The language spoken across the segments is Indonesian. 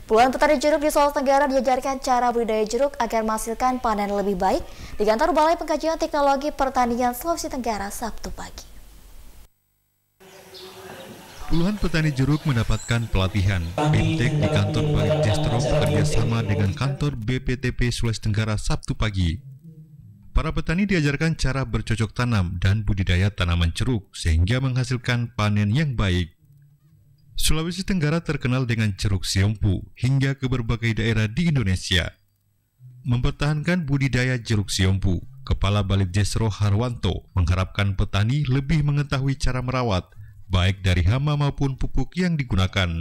Puluhan petani jeruk di Sulawesi Tenggara diajarkan cara budidaya jeruk agar menghasilkan panen lebih baik di kantor Balai Pengkajian Teknologi Pertanian Sulawesi Tenggara Sabtu pagi. Puluhan petani jeruk mendapatkan pelatihan BIMTEK di kantor Balai Distro bekerjasama dengan kantor BPTP Sulawesi Tenggara Sabtu pagi. Para petani diajarkan cara bercocok tanam dan budidaya tanaman jeruk sehingga menghasilkan panen yang baik. Sulawesi Tenggara terkenal dengan jeruk siompu hingga ke berbagai daerah di Indonesia. Mempertahankan budidaya jeruk siompu, Kepala Balai Distro Harwanto mengharapkan petani lebih mengetahui cara merawat, baik dari hama maupun pupuk yang digunakan.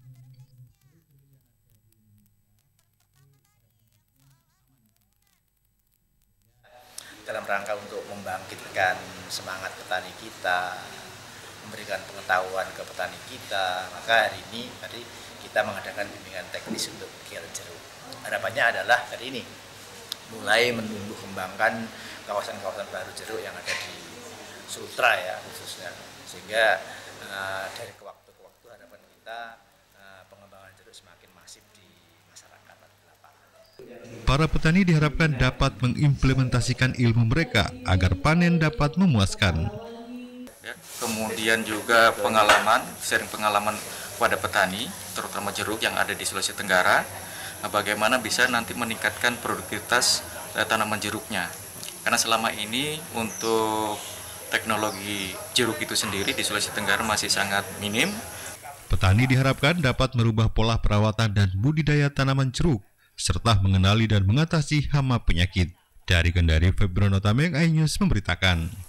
Dalam rangka untuk membangkitkan semangat petani kita, memberikan pengetahuan ke petani kita, maka hari ini kita mengadakan bimbingan teknis untuk kegiatan jeruk. Harapannya adalah hari ini mulai menumbuh kembangkan kawasan-kawasan baru jeruk yang ada di Sultra ya khususnya, sehingga dari waktu ke waktu harapan kita pengembangan jeruk semakin masif di masyarakat di lapangan. Para petani diharapkan dapat mengimplementasikan ilmu mereka agar panen dapat memuaskan. Kemudian juga sharing pengalaman pada petani, terutama jeruk yang ada di Sulawesi Tenggara, bagaimana bisa nanti meningkatkan produktivitas tanaman jeruknya. Karena selama ini untuk teknologi jeruk itu sendiri di Sulawesi Tenggara masih sangat minim. Petani diharapkan dapat merubah pola perawatan dan budidaya tanaman jeruk, serta mengenali dan mengatasi hama penyakit. Dari Kendari, Febrono Tameng, iNews memberitakan.